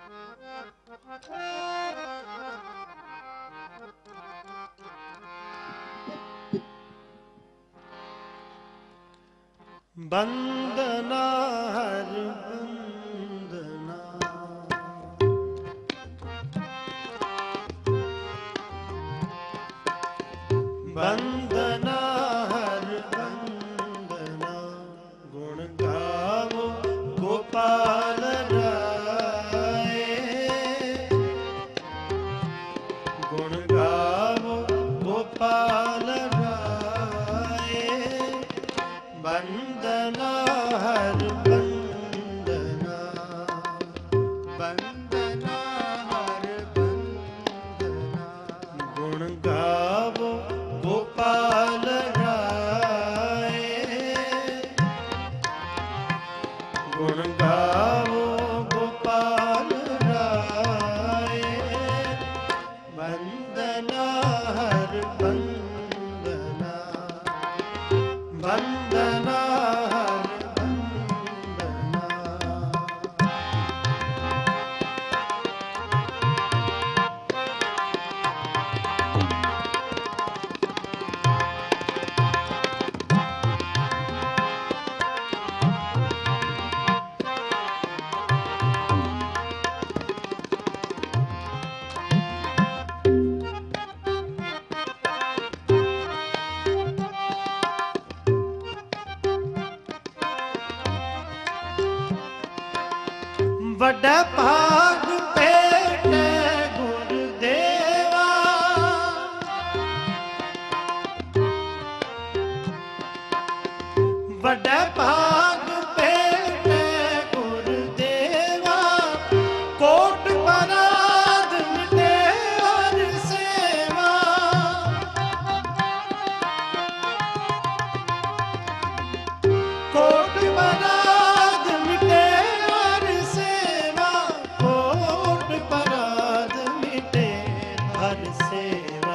बंदना हर बंदना, बंदना हर बंदना, गुण गावो गोपाल राय, गुण गावो गोपाल राय, बंदना हर बंदना, बंदना हर बंदना, गुण गावो गोपाल राय, गुण गावो गोपाल राय, बंदना हर बंदना, बंदना वड्डा भाग भेटे गुरुदेवा, वड्डा भाग भेटे गुरुदेवा, कोट पराध मिटे हर सेवा, कोट पराध मिटे हर सेवा, कोट पराध मिटे हर सेवा,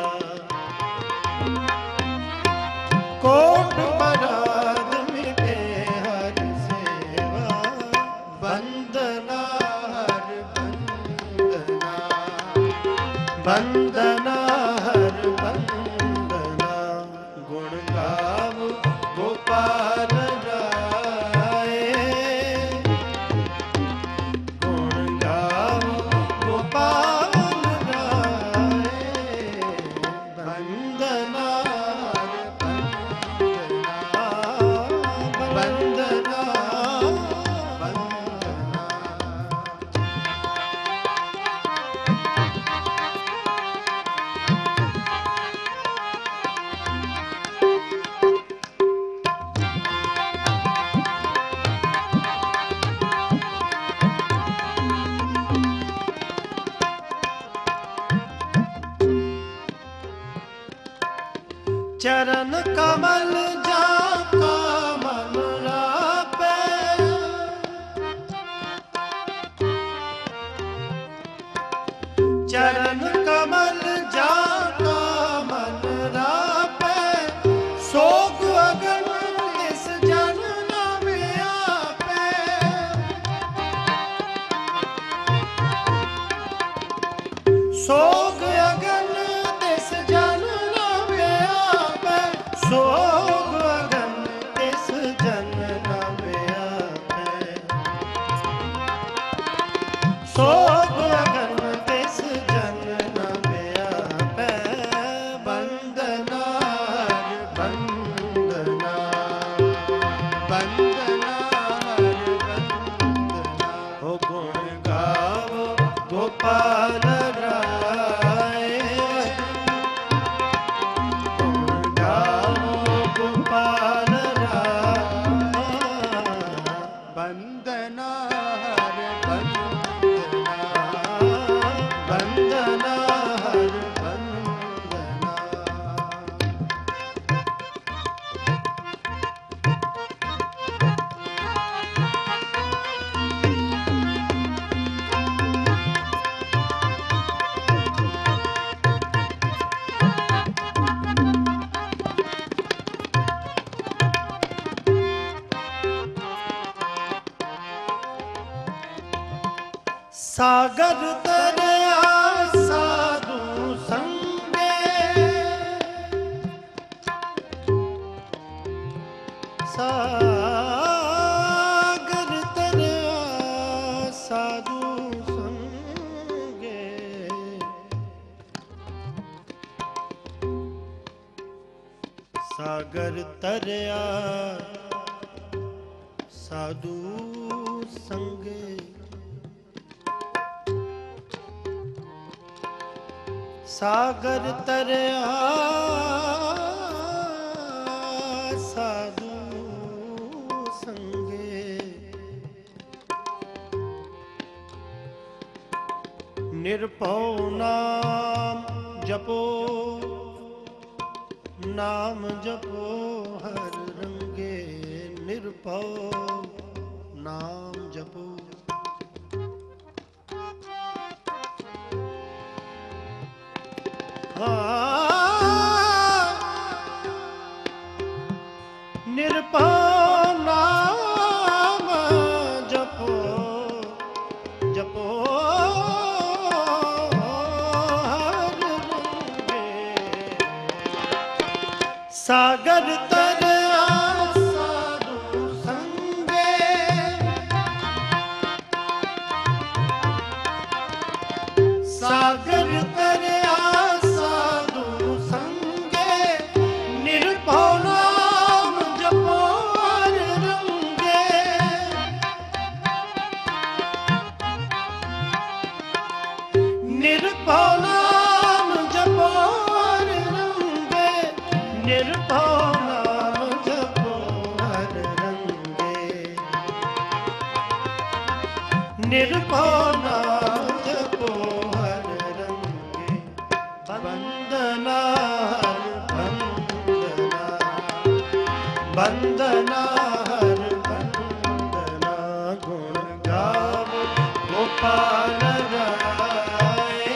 कोट पराध मिटे हर सेवा, बंदना हर बंदना, बंदना हर बंदना, गुण गावो गोपाल राय, गुण गावो गोपाल राय, बंदना हर बंदना, बंदना बंदना। चरण कमल जाका मन रापे, चरण कमल जाका मन रापे, सोग अगन इस जन नाम आपे, सोग अगन इस जन सोग अगन इस जन नाम आपे, सोग अगन इस जन नाम आपे, बंदना हर बंदना, बंदना हर बंदना, हो गुण गावो गोपाल राय, गोपाल राय, बंदना हर बंदना, सागर तरया साधु संगे, सागर तरया साधु संगे, सागर तरया साधु संगे, सागर तरया साधु संगे, निरपौ नाम जपो, नाम जपो हर रंगे, निरपौ नाम जपो। निरपौ नाम जपो, जपो हर रंगे, सागर तरया साधु संगे, सागर तरया साधु संगे, निरपौ नाम जपो हर रंगे, निरपौ नाम जपो हर रंगे, निरपौ नाम जपो हर रंगे, निरपौ नाम जपो हर रंगे, वंदना हर वंदना, वंदना हर वंदना, गुण गावो गोपाल राय,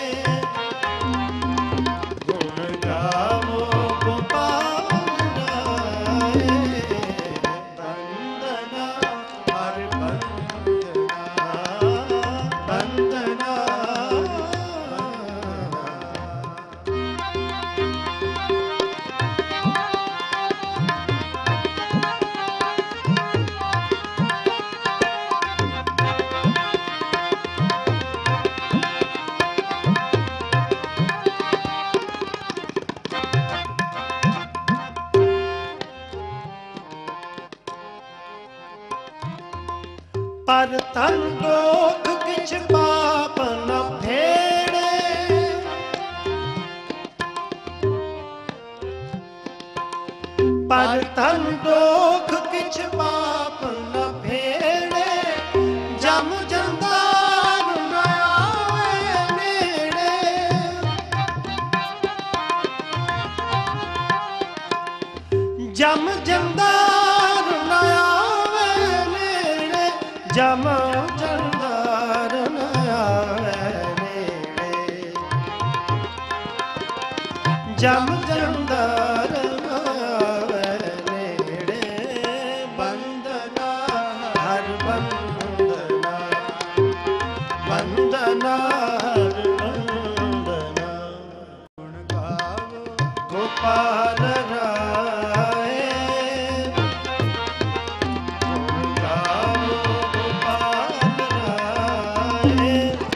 गुण गावो गोपाल राय, वंदना हर वंदना, वंदना। पर तन दोख किछ पाप न फेड़े, पर तन दोख किछ पाप न फेड़े, जम जंदार न आवे नेड़े, जम जंदार न आवे नेड़े, जम जंदार न आवे नेड़े, जम जंदार न आवे नेड़े, वंदना हर वंदना, वंदना हर वंदना, गुण गावो गोपाल राय, गुण गावो गोपाल राय,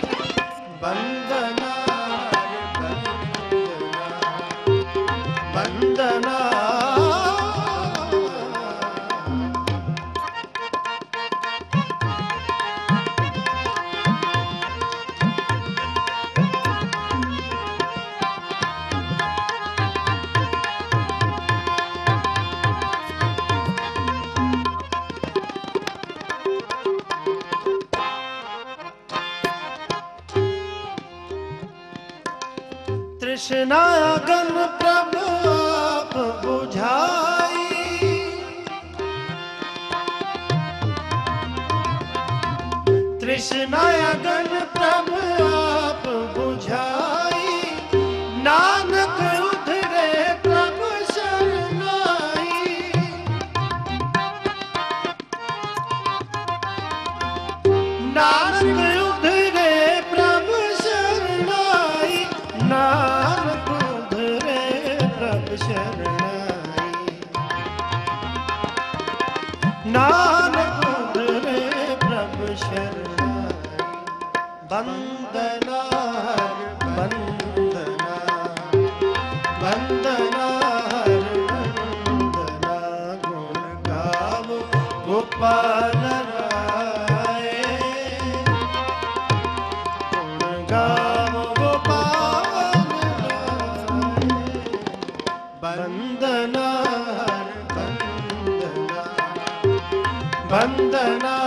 वंदना हर वंदना, वंदना। तृष्णा अगन प्रभु आप बुझाई, तृष्णा अगन प्रभु आप बुझाई, नानक उधरे प्रभु शरणाई, नानक उधरे शरणाई। वंदना हर वंदना, वंदना हर वंदना। गुण गावो गोपाल राय, गुण गावो गोपाल राय। वंदना हर वंदना, वंदना